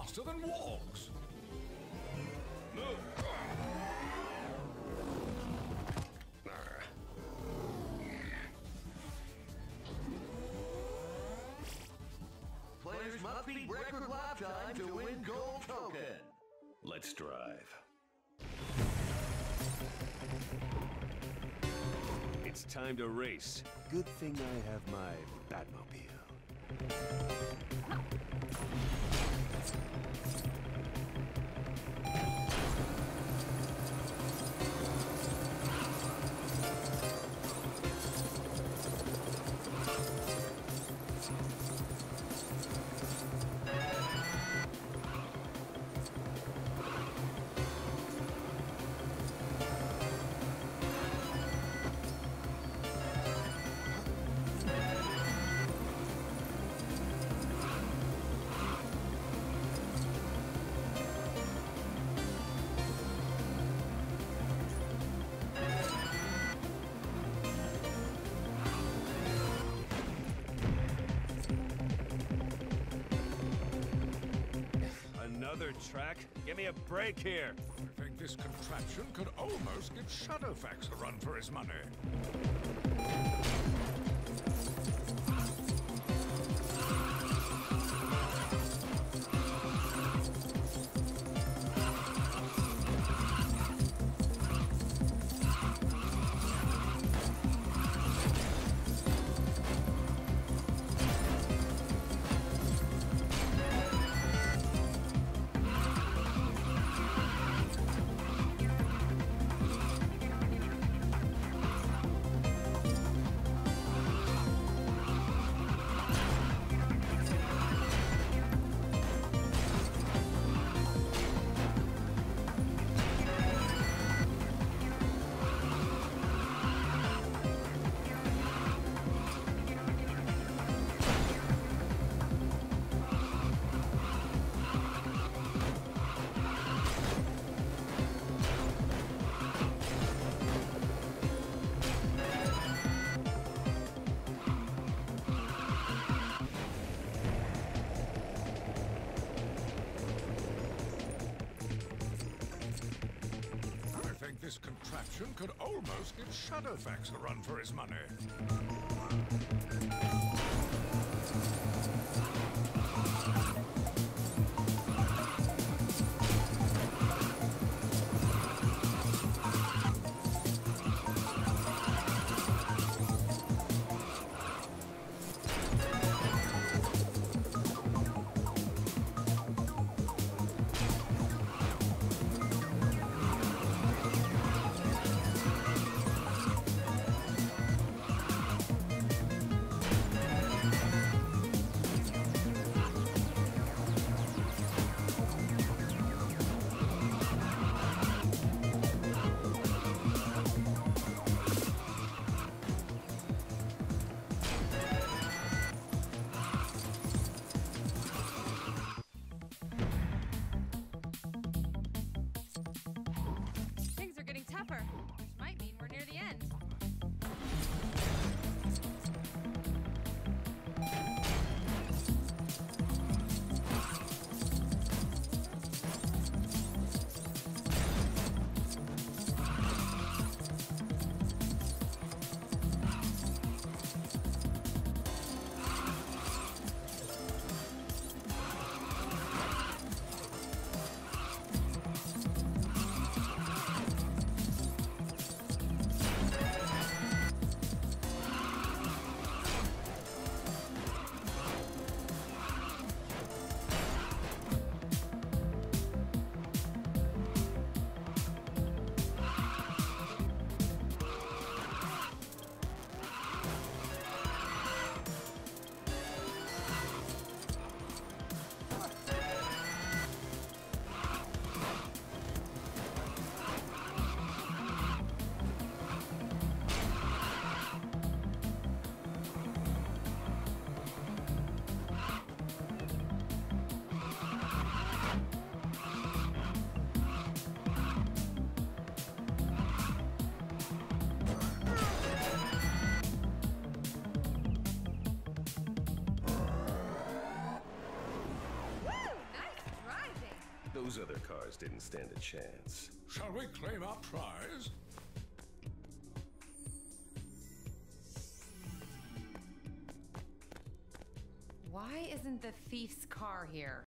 faster than walks. Players must beat record lifetime to win gold token. Let's drive. It's time to race. Good thing I have my Batmobile. Another track? Give me a break here. I think this contraption could almost give Shadowfax a run for his money. This contraption could almost give Shadowfax a run for his money. Those other cars didn't stand a chance. Shall we claim our prize? Why isn't the thief's car here?